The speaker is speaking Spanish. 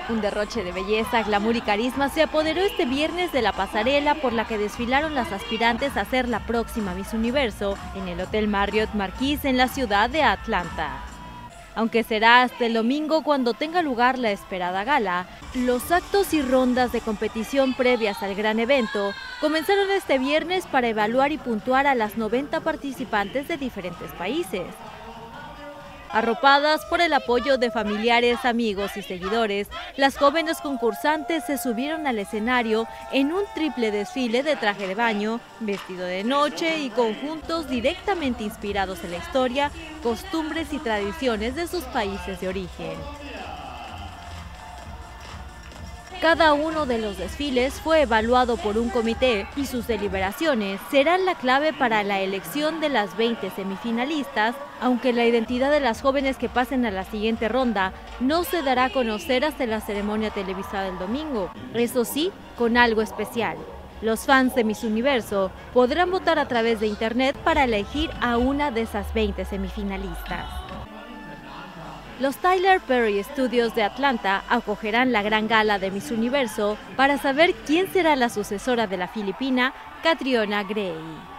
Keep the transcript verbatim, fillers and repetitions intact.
Un derroche de belleza, glamour y carisma se apoderó este viernes de la pasarela por la que desfilaron las aspirantes a ser la próxima Miss Universo en el Hotel Marriott Marquis en la ciudad de Atlanta. Aunque será hasta el domingo cuando tenga lugar la esperada gala, los actos y rondas de competición previas al gran evento comenzaron este viernes para evaluar y puntuar a las noventa participantes de diferentes países. Arropadas por el apoyo de familiares, amigos y seguidores, las jóvenes concursantes se subieron al escenario en un triple desfile de traje de baño, vestido de noche y conjuntos directamente inspirados en la historia, costumbres y tradiciones de sus países de origen. Cada uno de los desfiles fue evaluado por un comité y sus deliberaciones serán la clave para la elección de las veinte semifinalistas, aunque la identidad de las jóvenes que pasen a la siguiente ronda no se dará a conocer hasta la ceremonia televisada el domingo. Eso sí, con algo especial. Los fans de Miss Universo podrán votar a través de internet para elegir a una de esas veinte semifinalistas. Los Tyler Perry Studios de Atlanta acogerán la gran gala de Miss Universo para saber quién será la sucesora de la filipina Catriona Gray.